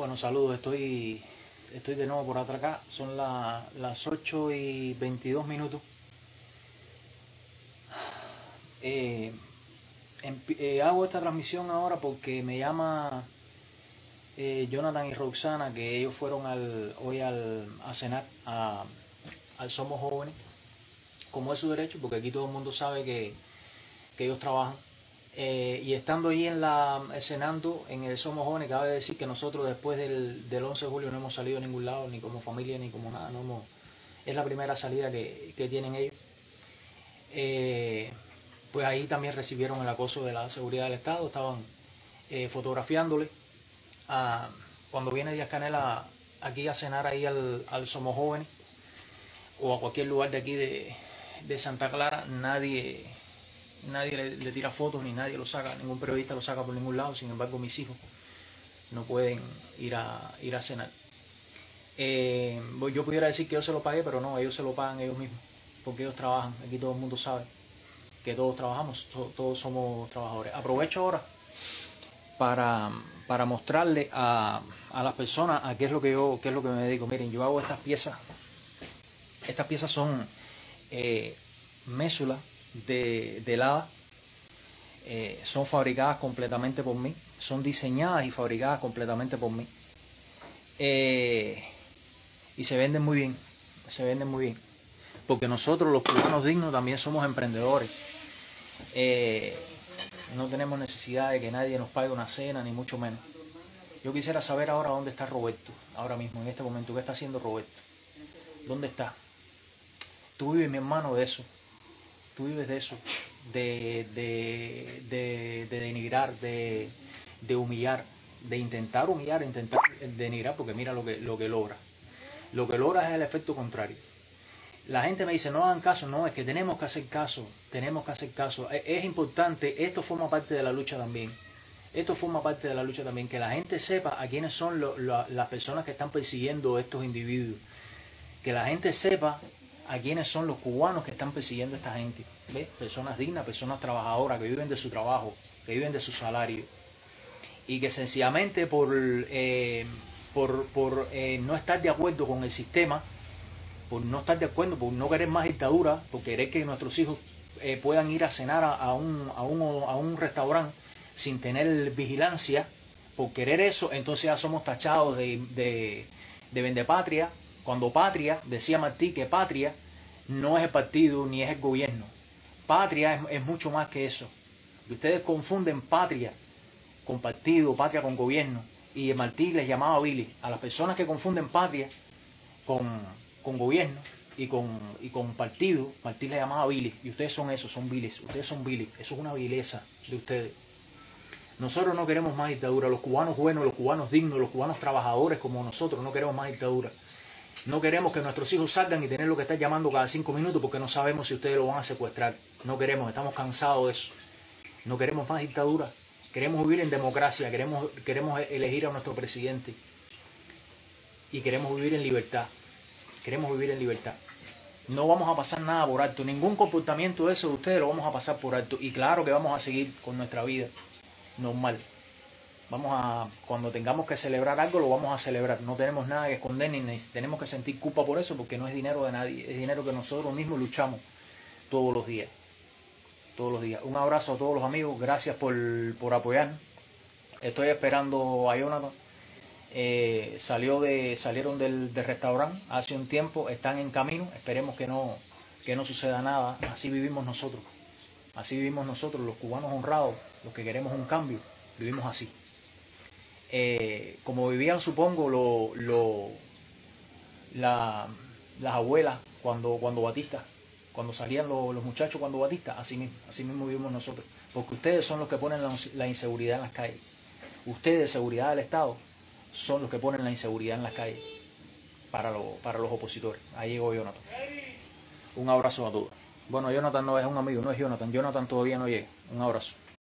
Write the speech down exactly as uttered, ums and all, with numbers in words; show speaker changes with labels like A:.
A: Bueno, saludos, estoy, estoy de nuevo por acá. Son la- las ocho y veintidós minutos. Eh, empi- eh, hago esta transmisión ahora porque me llama eh, Jonathan y Roxana, que ellos fueron al, hoy al, a cenar a- al Somos Jóvenes, como es su derecho, porque aquí todo el mundo sabe que, que ellos trabajan. Eh, y estando ahí en la, cenando en el Somos Jóvenes, cabe decir que nosotros después del, del once de julio no hemos salido a ningún lado, ni como familia, ni como nada. No hemos, es la primera salida que, que tienen ellos. Eh, pues ahí también recibieron el acoso de la seguridad del Estado, estaban eh, fotografiándole. A, cuando viene Díaz Canel a, aquí a cenar ahí al, al Somos Jóvenes o a cualquier lugar de aquí de, de Santa Clara, nadie... Nadie le, le tira fotos, ni nadie lo saca, ningún periodista lo saca por ningún lado. Sin embargo, mis hijos no pueden ir a, ir a cenar. Eh, yo pudiera decir que yo se lo pagué, pero no, ellos se lo pagan ellos mismos, porque ellos trabajan. Aquí todo el mundo sabe que todos trabajamos, to, todos somos trabajadores. Aprovecho ahora para, para mostrarle a, a las personas a qué es lo que yo, qué es lo que me dedico. Miren, yo hago estas piezas. Estas piezas son eh, mésulas de, de helada. Eh, son fabricadas completamente por mí, son diseñadas y fabricadas completamente por mí, eh, y se venden muy bien, se venden muy bien, porque nosotros los cubanos dignos también somos emprendedores. Eh, no tenemos necesidad de que nadie nos pague una cena, ni mucho menos. Yo quisiera saber ahora dónde está Roberto, ahora mismo, en este momento. ¿Qué está haciendo Roberto? ¿Dónde está? Tú vives, mi hermano, de eso. Tú vives de eso, de, de, de, de denigrar, de, de humillar, de intentar humillar, intentar denigrar, porque mira lo que, lo que logra. Lo que logra es el efecto contrario. La gente me dice, no hagan caso. No, es que tenemos que hacer caso, tenemos que hacer caso. Es, es importante, esto forma parte de la lucha también. Esto forma parte de la lucha también, que la gente sepa a quiénes son lo, lo, las personas que están persiguiendo a estos individuos. Que la gente sepa a quiénes son los cubanos que están persiguiendo a esta gente. ¿Ves? Personas dignas, personas trabajadoras, que viven de su trabajo, que viven de su salario. Y que sencillamente por, eh, por, por eh, no estar de acuerdo con el sistema, por no estar de acuerdo, por no querer más dictadura, por querer que nuestros hijos eh, puedan ir a cenar a, a, un, a, un, a un restaurante sin tener vigilancia, por querer eso, entonces ya somos tachados de, de, de vendepatria. Cuando patria, decía Martí que patria no es el partido ni es el gobierno. Patria es, es mucho más que eso. Y ustedes confunden patria con partido, patria con gobierno. Y Martí les llamaba Billy. A las personas que confunden patria con, con gobierno y con, y con partido, Martí les llamaba Billy. Y ustedes son eso, son Billys. Ustedes son Billy. Eso es una vileza de ustedes. Nosotros no queremos más dictadura. Los cubanos buenos, los cubanos dignos, los cubanos trabajadores como nosotros no queremos más dictadura. No queremos que nuestros hijos salgan y tener lo que estar llamando cada cinco minutos porque no sabemos si ustedes lo van a secuestrar. No queremos, estamos cansados de eso. No queremos más dictadura. Queremos vivir en democracia, queremos, queremos elegir a nuestro presidente. Y queremos vivir en libertad. Queremos vivir en libertad. No vamos a pasar nada por alto. Ningún comportamiento de eso de ustedes lo vamos a pasar por alto. Y claro que vamos a seguir con nuestra vida normal. Vamos a, cuando tengamos que celebrar algo, lo vamos a celebrar. No tenemos nada que esconder ni tenemos que sentir culpa por eso, porque no es dinero de nadie. Es dinero que nosotros mismos luchamos todos los días. Todos los días. Un abrazo a todos los amigos. Gracias por, por apoyar. Estoy esperando a Jonathan. Eh, salió de, salieron del, del restaurante hace un tiempo. Están en camino. Esperemos que no, que no suceda nada. Así vivimos nosotros. Así vivimos nosotros, los cubanos honrados, los que queremos un cambio. Vivimos así. Eh, como vivían, supongo, lo, lo, la, las abuelas cuando, cuando Batista, cuando salían lo, los muchachos cuando Batista, así mismo, así mismo vivimos nosotros. Porque ustedes son los que ponen la, la inseguridad en las calles. Ustedes, seguridad del Estado, son los que ponen la inseguridad en las calles para, lo, para los opositores. Ahí llegó Jonathan. Un abrazo a todos. Bueno, Jonathan no es un amigo, no es Jonathan. Jonathan todavía no llega. Un abrazo.